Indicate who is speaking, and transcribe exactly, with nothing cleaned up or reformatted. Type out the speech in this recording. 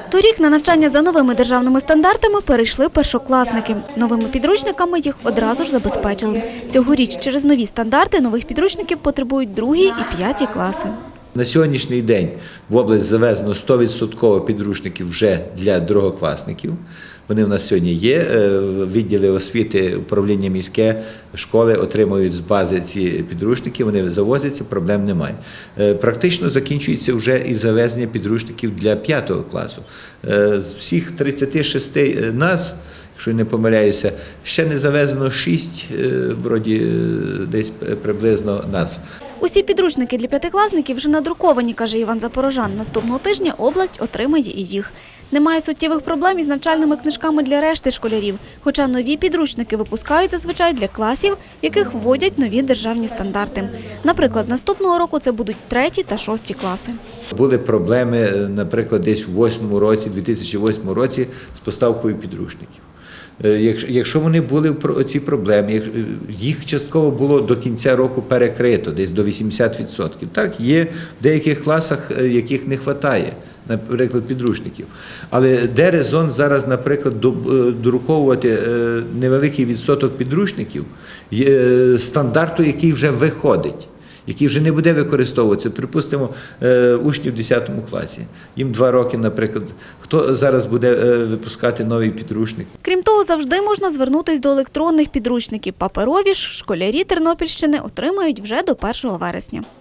Speaker 1: Торік на навчання за новими державними стандартами перейшли першокласники. Новими підручниками їх одразу ж забезпечили. Цьогоріч через нові стандарти нових підручників потребують другі і п'яті класи.
Speaker 2: На сьогоднішній день в область завезено сто відсотків підручників вже для другокласників. Вони в нас сьогодні є. Відділи освіти, управління міське, школи отримують з бази ці підручники, вони завозяться, проблем немає. Практично закінчується вже і завезення підручників для п'ятого класу. З всіх тридцяти шести назв, якщо не помиляюся, ще не завезено шість, вроді десь приблизно назв.
Speaker 1: Усі підручники для п'ятикласників вже надруковані, каже Іван Запорожан. Наступного тижня область отримає і їх. Немає суттєвих проблем із навчальними книжками для решти школярів, хоча нові підручники випускають зазвичай для класів, в яких вводять нові державні стандарти. Наприклад, наступного року це будуть треті та шості класи.
Speaker 2: Були проблеми, наприклад, десь у восьмому році, дві тисячі восьмому році з поставкою підручників. Якщо вони були ці проблеми, їх частково було до кінця року перекрито, десь до вісімдесят відсотків. Так, є в деяких класах, яких не вистачає, наприклад, підручників. Але де резон зараз, наприклад, друковувати невеликий відсоток підручників, стандарту, який вже виходить, який вже не буде використовуватися, припустимо, учнів в десятому класі. Їм два роки, наприклад. Хто зараз буде випускати новий підручник?
Speaker 1: Крім того, завжди можна звернутися до електронних підручників. Паперові ж школярі Тернопільщини отримають вже до першого вересня.